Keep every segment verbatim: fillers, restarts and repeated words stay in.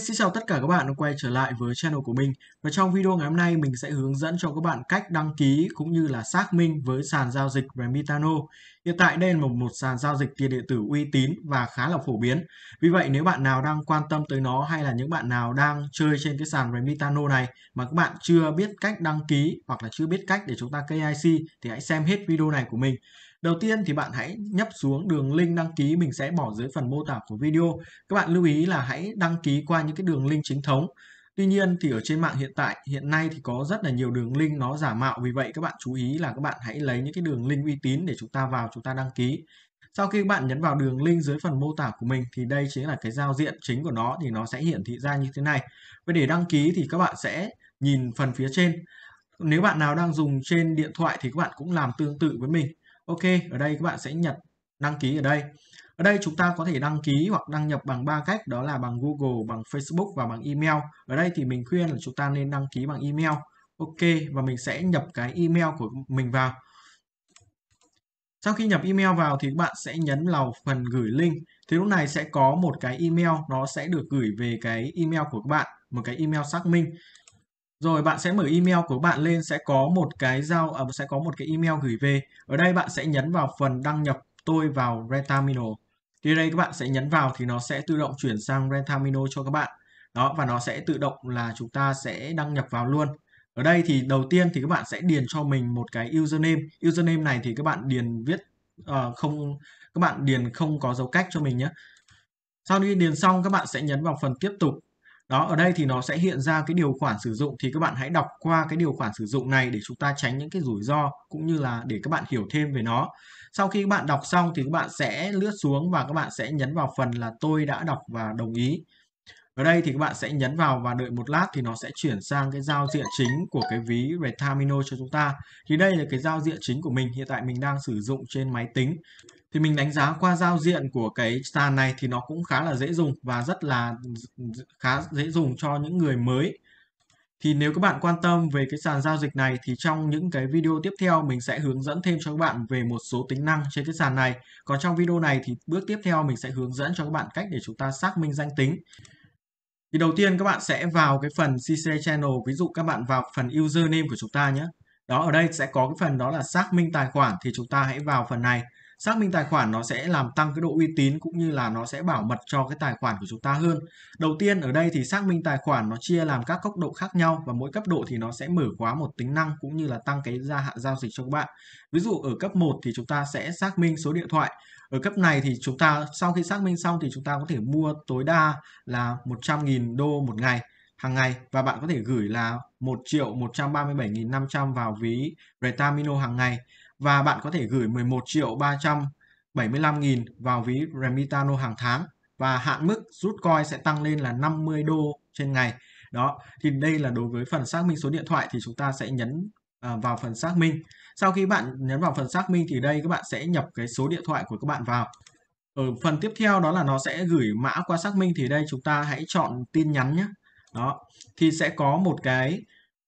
Xin chào tất cả các bạn đã quay trở lại với channel của mình. Và trong video ngày hôm nay mình sẽ hướng dẫn cho các bạn cách đăng ký cũng như là xác minh với sàn giao dịch Remitano. Hiện tại đây là một, một sàn giao dịch tiền điện tử uy tín và khá là phổ biến. Vì vậy nếu bạn nào đang quan tâm tới nó hay là những bạn nào đang chơi trên cái sàn Remitano này mà các bạn chưa biết cách đăng ký hoặc là chưa biết cách để chúng ta ca i xê thì hãy xem hết video này của mình. Đầu tiên thì bạn hãy nhấp xuống đường link đăng ký mình sẽ bỏ dưới phần mô tả của video. Các bạn lưu ý là hãy đăng ký qua những cái đường link chính thống. Tuy nhiên thì ở trên mạng hiện tại hiện nay thì có rất là nhiều đường link nó giả mạo, vì vậy các bạn chú ý là các bạn hãy lấy những cái đường link uy tín để chúng ta vào chúng ta đăng ký. Sau khi các bạn nhấn vào đường link dưới phần mô tả của mình thì đây chính là cái giao diện chính của nó, thì nó sẽ hiển thị ra như thế này. Và để đăng ký thì các bạn sẽ nhìn phần phía trên. Nếu bạn nào đang dùng trên điện thoại thì các bạn cũng làm tương tự với mình. Ok, ở đây các bạn sẽ nhật đăng ký ở đây. Ở đây chúng ta có thể đăng ký hoặc đăng nhập bằng ba cách, đó là bằng Google, bằng Facebook và bằng email. Ở đây thì mình khuyên là chúng ta nên đăng ký bằng email. Ok, và mình sẽ nhập cái email của mình vào. Sau khi nhập email vào thì các bạn sẽ nhấn vào phần gửi link. Thì lúc này sẽ có một cái email, nó sẽ được gửi về cái email của các bạn, một cái email xác minh. Rồi bạn sẽ mở email của bạn lên, sẽ có một cái giao à, sẽ có một cái email gửi về. Ở đây bạn sẽ nhấn vào phần đăng nhập tôi vào Retamino. Thì đây các bạn sẽ nhấn vào thì nó sẽ tự động chuyển sang Retamino cho các bạn. Đó, và nó sẽ tự động là chúng ta sẽ đăng nhập vào luôn. Ở đây thì đầu tiên thì các bạn sẽ điền cho mình một cái username. Username này thì các bạn điền viết uh, không các bạn điền không có dấu cách cho mình nhé. Sau khi điền xong các bạn sẽ nhấn vào phần tiếp tục. Đó, ở đây thì nó sẽ hiện ra cái điều khoản sử dụng, thì các bạn hãy đọc qua cái điều khoản sử dụng này để chúng ta tránh những cái rủi ro cũng như là để các bạn hiểu thêm về nó. Sau khi các bạn đọc xong thì các bạn sẽ lướt xuống và các bạn sẽ nhấn vào phần là tôi đã đọc và đồng ý. Ở đây thì các bạn sẽ nhấn vào và đợi một lát thì nó sẽ chuyển sang cái giao diện chính của cái ví Retamino cho chúng ta. Thì đây là cái giao diện chính của mình, hiện tại mình đang sử dụng trên máy tính. Thì mình đánh giá qua giao diện của cái sàn này thì nó cũng khá là dễ dùng và rất là khá dễ dùng cho những người mới. Thì nếu các bạn quan tâm về cái sàn giao dịch này thì trong những cái video tiếp theo mình sẽ hướng dẫn thêm cho các bạn về một số tính năng trên cái sàn này. Còn trong video này thì bước tiếp theo mình sẽ hướng dẫn cho các bạn cách để chúng ta xác minh danh tính. Thì đầu tiên các bạn sẽ vào cái phần xê xê Channel, ví dụ các bạn vào phần username của chúng ta nhé. Đó, ở đây sẽ có cái phần đó là xác minh tài khoản, thì chúng ta hãy vào phần này. Xác minh tài khoản nó sẽ làm tăng cái độ uy tín cũng như là nó sẽ bảo mật cho cái tài khoản của chúng ta hơn. Đầu tiên ở đây thì xác minh tài khoản nó chia làm các cấp độ khác nhau và mỗi cấp độ thì nó sẽ mở khóa một tính năng cũng như là tăng cái gia hạn giao dịch cho các bạn. Ví dụ ở cấp một thì chúng ta sẽ xác minh số điện thoại. Ở cấp này thì chúng ta sau khi xác minh xong thì chúng ta có thể mua tối đa là một trăm nghìn đô một ngày hàng ngày, và bạn có thể gửi là một triệu một trăm ba mươi bảy nghìn năm trăm vào ví Retamino hàng ngày, và bạn có thể gửi mười một triệu ba trăm bảy mươi lăm nghìn vào ví Remitano hàng tháng, và hạn mức rút coin sẽ tăng lên là năm mươi đô trên ngày. Đó, thì đây là đối với phần xác minh số điện thoại thì chúng ta sẽ nhấn à, vào phần xác minh. Sau khi bạn nhấn vào phần xác minh thì đây các bạn sẽ nhập cái số điện thoại của các bạn vào. Ở phần tiếp theo đó là nó sẽ gửi mã qua xác minh, thì đây chúng ta hãy chọn tin nhắn nhé. Đó, thì sẽ có một cái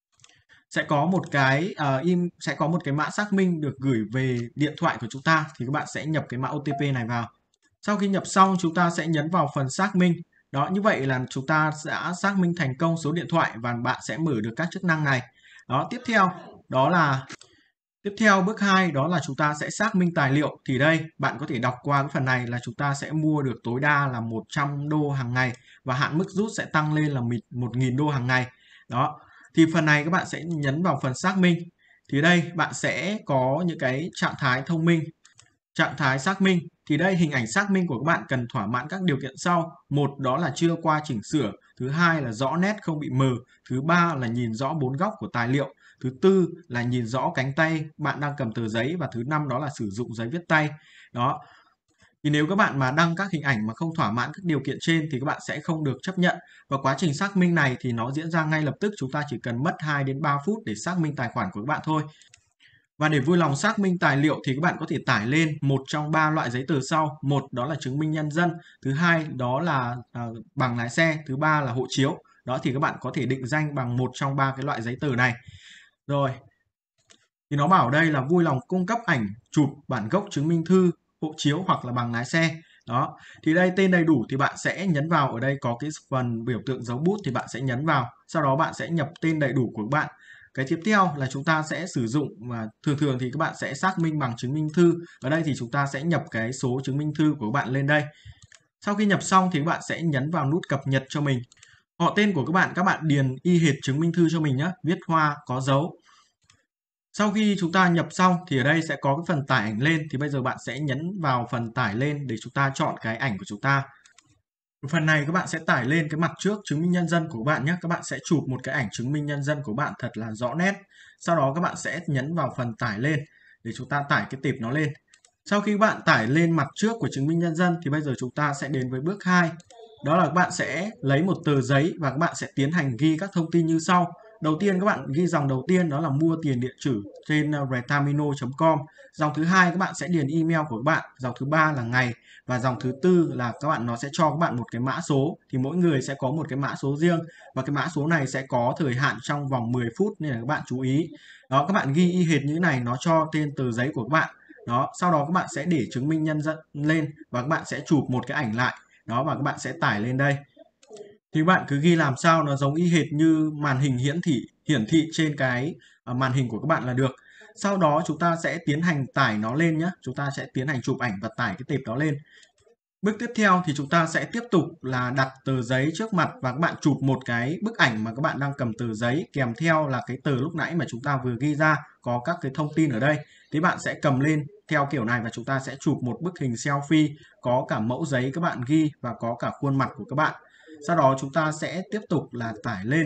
sẽ có một cái uh, im sẽ có một cái mã xác minh được gửi về điện thoại của chúng ta, thì các bạn sẽ nhập cái mã ô tê pê này vào. Sau khi nhập xong chúng ta sẽ nhấn vào phần xác minh. Đó, như vậy là chúng ta đã xác minh thành công số điện thoại và bạn sẽ mở được các chức năng này. Đó, tiếp theo đó là Tiếp theo bước hai đó là chúng ta sẽ xác minh tài liệu, thì đây bạn có thể đọc qua cái phần này là chúng ta sẽ mua được tối đa là một trăm đô hàng ngày và hạn mức rút sẽ tăng lên là một nghìn đô hàng ngày. Đó, thì phần này các bạn sẽ nhấn vào phần xác minh. Thì đây bạn sẽ có những cái trạng thái thông minh, trạng thái xác minh. Thì đây hình ảnh xác minh của các bạn cần thỏa mãn các điều kiện sau. Một đó là chưa qua chỉnh sửa, thứ hai là rõ nét không bị mờ, thứ ba là nhìn rõ bốn góc của tài liệu, thứ tư là nhìn rõ cánh tay bạn đang cầm tờ giấy, và thứ năm đó là sử dụng giấy viết tay. Đó, thì nếu các bạn mà đăng các hình ảnh mà không thỏa mãn các điều kiện trên thì các bạn sẽ không được chấp nhận. Và quá trình xác minh này thì nó diễn ra ngay lập tức, chúng ta chỉ cần mất hai đến ba phút để xác minh tài khoản của các bạn thôi. Và để vui lòng xác minh tài liệu thì các bạn có thể tải lên một trong ba loại giấy tờ sau. Một đó là chứng minh nhân dân, thứ hai đó là uh, bằng lái xe, thứ ba là hộ chiếu. Đó, thì các bạn có thể định danh bằng một trong ba cái loại giấy tờ này. Rồi, thì nó bảo đây là vui lòng cung cấp ảnh chụp bản gốc chứng minh thư, hộ chiếu hoặc là bằng lái xe. Đó, thì đây tên đầy đủ thì bạn sẽ nhấn vào, ở đây có cái phần biểu tượng dấu bút thì bạn sẽ nhấn vào, sau đó bạn sẽ nhập tên đầy đủ của các bạn. Cái tiếp theo là chúng ta sẽ sử dụng, và thường thường thì các bạn sẽ xác minh bằng chứng minh thư. Ở đây thì chúng ta sẽ nhập cái số chứng minh thư của các bạn lên đây. Sau khi nhập xong thì các bạn sẽ nhấn vào nút cập nhật cho mình. Họ tên của các bạn, các bạn điền y hệt chứng minh thư cho mình nhé, viết hoa có dấu. Sau khi chúng ta nhập xong thì ở đây sẽ có cái phần tải ảnh lên, thì bây giờ bạn sẽ nhấn vào phần tải lên để chúng ta chọn cái ảnh của chúng ta. Phần này các bạn sẽ tải lên cái mặt trước chứng minh nhân dân của bạn nhé. Các bạn sẽ chụp một cái ảnh chứng minh nhân dân của bạn thật là rõ nét. Sau đó các bạn sẽ nhấn vào phần tải lên để chúng ta tải cái tệp nó lên. Sau khi các bạn tải lên mặt trước của chứng minh nhân dân thì bây giờ chúng ta sẽ đến với bước hai. Đó là các bạn sẽ lấy một tờ giấy và các bạn sẽ tiến hành ghi các thông tin như sau. Đầu tiên các bạn ghi dòng đầu tiên đó là mua tiền điện tử trên retamino chấm com. Dòng thứ hai các bạn sẽ điền email của các bạn. Dòng thứ ba là ngày. Và dòng thứ tư là các bạn nó sẽ cho các bạn một cái mã số. Thì mỗi người sẽ có một cái mã số riêng. Và cái mã số này sẽ có thời hạn trong vòng mười phút nên là các bạn chú ý. Đó, các bạn ghi y hệt như thế này, nó cho tên tờ giấy của các bạn. Đó, sau đó các bạn sẽ để chứng minh nhân dân lên và các bạn sẽ chụp một cái ảnh lại. Đó, và các bạn sẽ tải lên đây. Thì bạn cứ ghi làm sao nó giống y hệt như màn hình hiển thị hiển thị trên cái uh, màn hình của các bạn là được. Sau đó chúng ta sẽ tiến hành tải nó lên nhé. Chúng ta sẽ tiến hành chụp ảnh và tải cái tệp đó lên. Bước tiếp theo thì chúng ta sẽ tiếp tục là đặt tờ giấy trước mặt và các bạn chụp một cái bức ảnh mà các bạn đang cầm tờ giấy, kèm theo là cái tờ lúc nãy mà chúng ta vừa ghi ra có các cái thông tin ở đây. Thì bạn sẽ cầm lên theo kiểu này và chúng ta sẽ chụp một bức hình selfie có cả mẫu giấy các bạn ghi và có cả khuôn mặt của các bạn. Sau đó chúng ta sẽ tiếp tục là tải lên.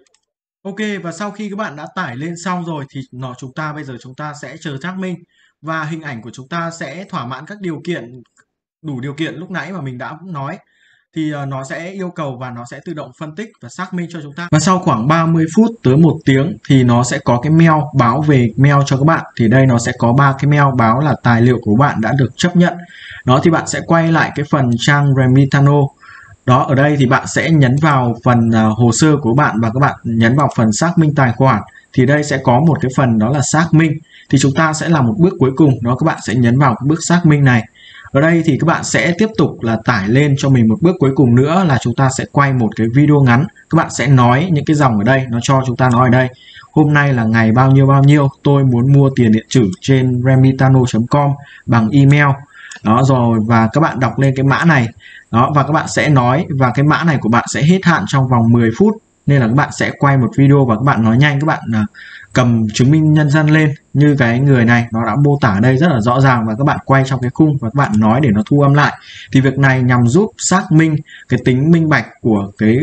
Ok, và sau khi các bạn đã tải lên xong rồi thì nó chúng ta bây giờ chúng ta sẽ chờ xác minh và hình ảnh của chúng ta sẽ thỏa mãn các điều kiện, đủ điều kiện lúc nãy mà mình đã nói, thì uh, nó sẽ yêu cầu và nó sẽ tự động phân tích và xác minh cho chúng ta. Và sau khoảng ba mươi phút tới một tiếng thì nó sẽ có cái mail báo về mail cho các bạn. Thì đây nó sẽ có ba cái mail báo là tài liệu của bạn đã được chấp nhận. Đó, thì bạn sẽ quay lại cái phần trang Remitano. Đó, ở đây thì bạn sẽ nhấn vào phần uh, hồ sơ của bạn và các bạn nhấn vào phần xác minh tài khoản. Thì đây sẽ có một cái phần đó là xác minh. Thì chúng ta sẽ làm một bước cuối cùng, đó các bạn sẽ nhấn vào cái bước xác minh này. Ở đây thì các bạn sẽ tiếp tục là tải lên cho mình một bước cuối cùng nữa là chúng ta sẽ quay một cái video ngắn. Các bạn sẽ nói những cái dòng ở đây, nó cho chúng ta nói ở đây. Hôm nay là ngày bao nhiêu bao nhiêu, tôi muốn mua tiền điện tử trên remitano chấm com bằng email. Đó rồi, và các bạn đọc lên cái mã này. Đó, và các bạn sẽ nói, và cái mã này của bạn sẽ hết hạn trong vòng mười phút. Nên là các bạn sẽ quay một video và các bạn nói nhanh, các bạn uh, cầm chứng minh nhân dân lên như cái người này, nó đã mô tả ở đây rất là rõ ràng, và các bạn quay trong cái khung và các bạn nói để nó thu âm lại. Thì việc này nhằm giúp xác minh cái tính minh bạch của cái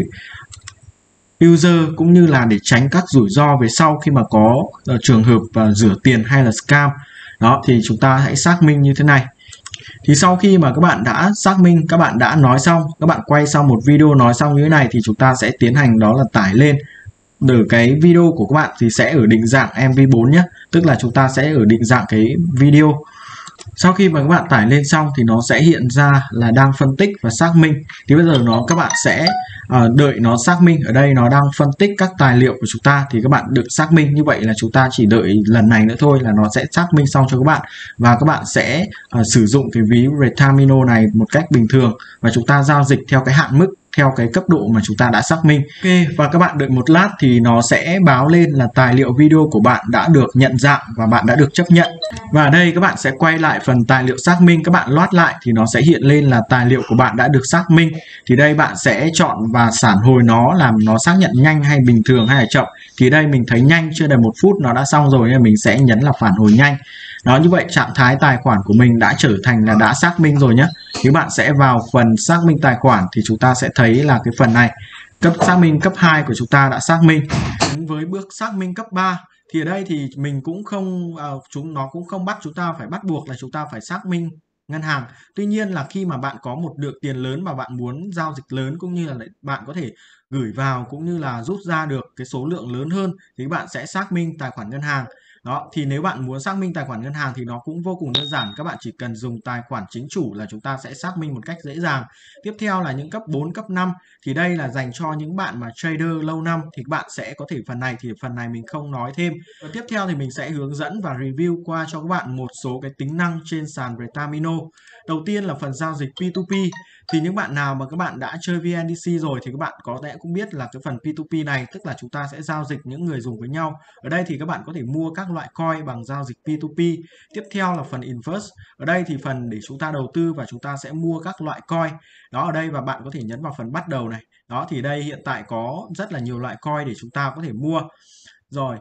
user cũng như là để tránh các rủi ro về sau khi mà có uh, trường hợp uh, rửa tiền hay là scam. Đó, thì chúng ta hãy xác minh như thế này. Thì sau khi mà các bạn đã xác minh, các bạn đã nói xong, các bạn quay xong một video nói xong như thế này thì chúng ta sẽ tiến hành đó là tải lên. Ở cái video của các bạn thì sẽ ở định dạng em pê bốn nhé, tức là chúng ta sẽ ở định dạng cái video. Sau khi mà các bạn tải lên xong thì nó sẽ hiện ra là đang phân tích và xác minh. Thì bây giờ nó các bạn sẽ uh, đợi nó xác minh. Ở đây nó đang phân tích các tài liệu của chúng ta thì các bạn được xác minh. Như vậy là chúng ta chỉ đợi lần này nữa thôi là nó sẽ xác minh xong cho các bạn. Và các bạn sẽ uh, sử dụng cái ví Retamino này một cách bình thường. Và chúng ta giao dịch theo cái hạn mức, theo cái cấp độ mà chúng ta đã xác minh. Ok, và các bạn đợi một lát thì nó sẽ báo lên là tài liệu video của bạn đã được nhận dạng và bạn đã được chấp nhận. Và ở đây các bạn sẽ quay lại phần tài liệu xác minh, các bạn loát lại thì nó sẽ hiện lên là tài liệu của bạn đã được xác minh. Thì đây bạn sẽ chọn và phản hồi nó, làm nó xác nhận nhanh hay bình thường hay là chậm. Thì đây mình thấy nhanh, chưa đầy một phút nó đã xong rồi nên mình sẽ nhấn là phản hồi nhanh. Đó, như vậy trạng thái tài khoản của mình đã trở thành là đã xác minh rồi nhé. Thì bạn sẽ vào phần xác minh tài khoản thì chúng ta sẽ thấy là cái phần này, cấp xác minh cấp hai của chúng ta đã xác minh. Đến với bước xác minh cấp ba thì ở đây thì mình cũng không uh, chúng nó cũng không bắt chúng ta phải bắt buộc là chúng ta phải xác minh ngân hàng. Tuy nhiên là khi mà bạn có một lượng tiền lớn và bạn muốn giao dịch lớn, cũng như là bạn có thể gửi vào cũng như là rút ra được cái số lượng lớn hơn thì bạn sẽ xác minh tài khoản ngân hàng. Đó, thì nếu bạn muốn xác minh tài khoản ngân hàng thì nó cũng vô cùng đơn giản, các bạn chỉ cần dùng tài khoản chính chủ là chúng ta sẽ xác minh một cách dễ dàng. Tiếp theo là những cấp bốn, cấp năm thì đây là dành cho những bạn mà trader lâu năm thì bạn sẽ có thể phần này thì phần này mình không nói thêm. Và tiếp theo thì mình sẽ hướng dẫn và review qua cho các bạn một số cái tính năng trên sàn Retamino. Đầu tiên là phần giao dịch pê hai pê, thì những bạn nào mà các bạn đã chơi vê en đê xê rồi thì các bạn có lẽ cũng biết là cái phần pê hai pê này tức là chúng ta sẽ giao dịch những người dùng với nhau. Ở đây thì các bạn có thể mua các loại coin bằng giao dịch pê hai pê. Tiếp theo là phần invest. Ở đây thì phần để chúng ta đầu tư và chúng ta sẽ mua các loại coin. Đó, ở đây và bạn có thể nhấn vào phần bắt đầu này. Đó, thì đây hiện tại có rất là nhiều loại coin để chúng ta có thể mua. Rồi,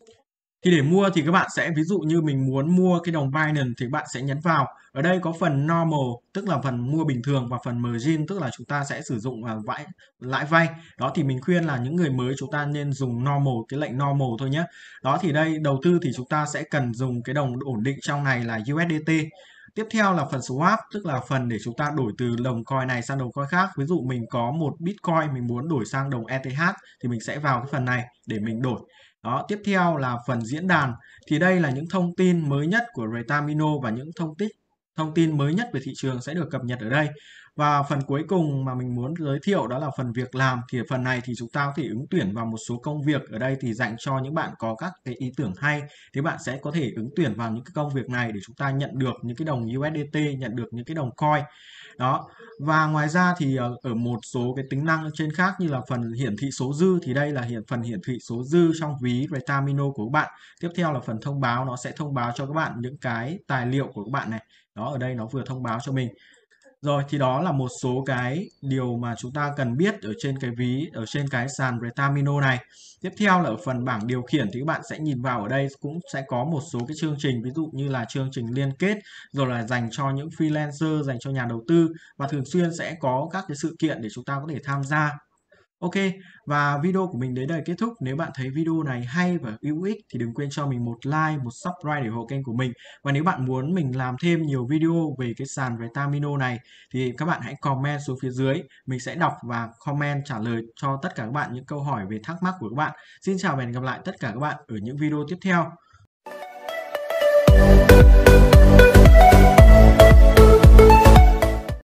thì để mua thì các bạn sẽ ví dụ như mình muốn mua cái đồng Binance thì bạn sẽ nhấn vào. Ở đây có phần normal tức là phần mua bình thường và phần margin tức là chúng ta sẽ sử dụng uh, vãi lãi vay. Đó thì mình khuyên là những người mới chúng ta nên dùng normal, cái lệnh normal thôi nhé. Đó thì đây đầu tư thì chúng ta sẽ cần dùng cái đồng ổn định trong này là u ét đê tê. Tiếp theo là phần swap tức là phần để chúng ta đổi từ đồng coin này sang đồng coin khác. Ví dụ mình có một Bitcoin mình muốn đổi sang đồng e tê hát thì mình sẽ vào cái phần này để mình đổi. Đó, tiếp theo là phần diễn đàn thì đây là những thông tin mới nhất của Retamino và những thông tin thông tin mới nhất về thị trường sẽ được cập nhật ở đây. Và phần cuối cùng mà mình muốn giới thiệu đó là phần việc làm, thì ở phần này thì chúng ta có thể ứng tuyển vào một số công việc. Ở đây thì dành cho những bạn có các cái ý tưởng hay thì bạn sẽ có thể ứng tuyển vào những cái công việc này để chúng ta nhận được những cái đồng u ét đê tê, nhận được những cái đồng coin. Đó, và ngoài ra thì ở một số cái tính năng trên khác như là phần hiển thị số dư thì đây là hiện phần hiển thị số dư trong ví Retamino của các bạn. Tiếp theo là phần thông báo, nó sẽ thông báo cho các bạn những cái tài liệu của các bạn này. Đó, ở đây nó vừa thông báo cho mình. Rồi thì đó là một số cái điều mà chúng ta cần biết ở trên cái ví, ở trên cái sàn Retamino này. Tiếp theo là ở phần bảng điều khiển thì các bạn sẽ nhìn vào ở đây cũng sẽ có một số cái chương trình, ví dụ như là chương trình liên kết, rồi là dành cho những freelancer, dành cho nhà đầu tư và thường xuyên sẽ có các cái sự kiện để chúng ta có thể tham gia. Ok, và video của mình đến đây kết thúc. Nếu bạn thấy video này hay và hữu ích thì đừng quên cho mình một like, một subscribe để ủng hộ kênh của mình. Và nếu bạn muốn mình làm thêm nhiều video về cái sàn Retamino này thì các bạn hãy comment xuống phía dưới. Mình sẽ đọc và comment trả lời cho tất cả các bạn những câu hỏi về thắc mắc của các bạn. Xin chào và hẹn gặp lại tất cả các bạn ở những video tiếp theo.